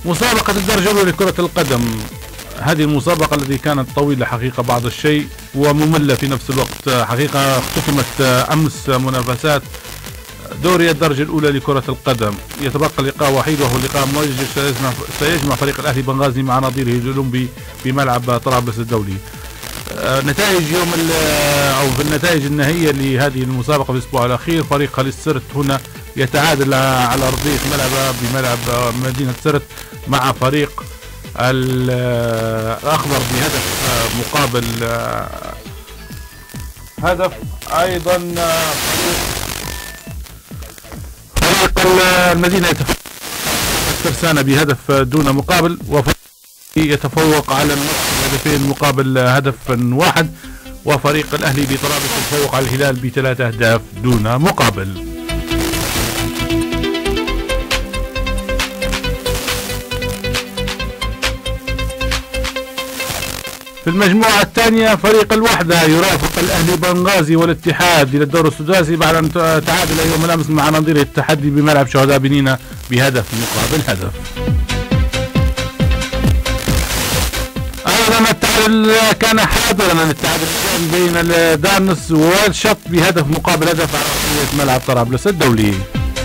مسابقة الدرجة الأولى لكرة القدم، هذه المسابقة التي كانت طويلة حقيقة بعض الشيء ومملة في نفس الوقت. حقيقة اختتمت أمس منافسات دوري الدرجة الأولى لكرة القدم. يتبقى لقاء وحيد وهو لقاء موجه سيجمع فريق الأهلي بنغازي مع نظيره الأولمبي بملعب طرابلس الدولي. نتائج أو في النتائج النهائية لهذه المسابقة في الأسبوع الأخير، فريق خليج سرت هنا يتعادل على أرضية بملعب مدينة سرت مع فريق الأخضر بهدف مقابل هدف. أيضا فريق المدينة الترسانة بهدف دون مقابل، وفريق يتفوق على النصر بهدفين مقابل هدف واحد، وفريق الأهلي بطرابلس يتفوق على الهلال ب3 أهداف دون مقابل. في المجموعة الثانية فريق الوحدة يرافق الأهلي بنغازي والاتحاد إلى الدور السداسي بعد أن تعادل يوم الأمس مع نظيره التحدي بملعب شهداء بنينة بهدف مقابل هدف. أيضا التعادل كان حاضرا، التعادل بين دارنس والشط بهدف مقابل هدف على أرضية ملعب طرابلس الدولي.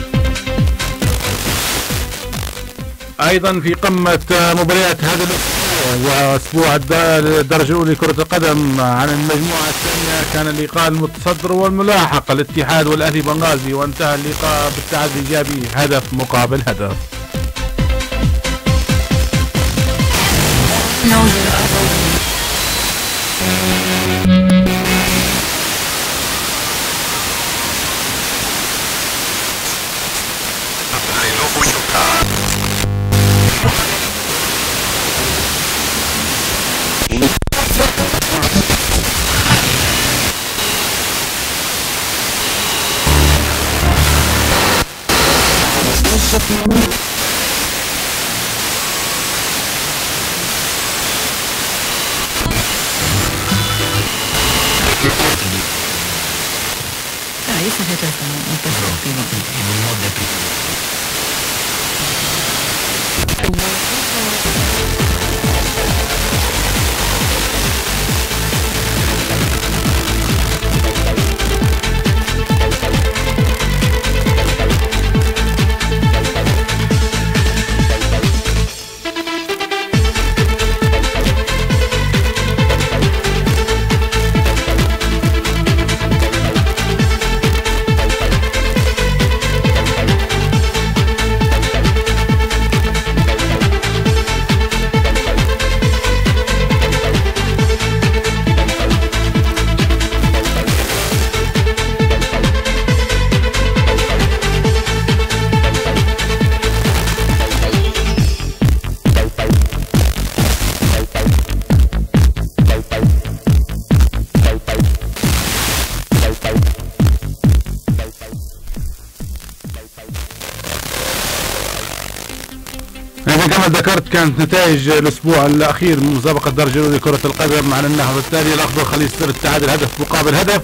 أيضا في قمة مباريات هذا الأسبوع وأسبوع الدرجة الأولى لكرة القدم عن المجموعة الثانية، كان اللقاء المتصدر والملاحق الاتحاد والأهلي بنغازي، وانتهى اللقاء بالتعادل الإيجابي هدف مقابل هدف. كما ذكرت كانت نتائج الاسبوع الاخير من مسابقه الدرجه الاولى لكره القدم على النحو التالي: الاخضر خليج سرت تعادل هدف مقابل هدف.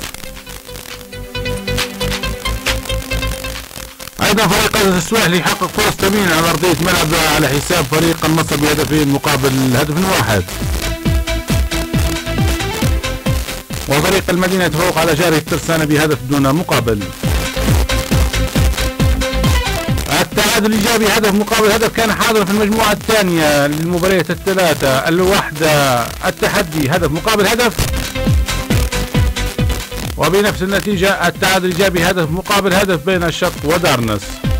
ايضا فريق السواحلي يحقق فرص ثمينه على ارضيه ملعبه على حساب فريق النصر بهدفين مقابل هدف واحد. وفريق المدينه يتفوق على جاره الترسانه بهدف دون مقابل. التعادل الايجابي هدف مقابل هدف كان حاضرا في المجموعه الثانيه للمباريات الثلاثه: الوحده التحدي هدف مقابل هدف، وبنفس النتيجه التعادل الايجابي هدف مقابل هدف بين الشط ودارنس.